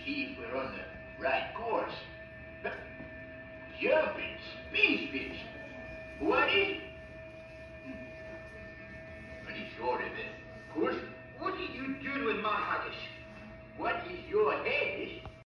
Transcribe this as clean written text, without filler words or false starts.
see if we're on the right course. Jumping space fish. What is? Pretty short of it. Of course. What are you doing with my haggis? What is your haggis?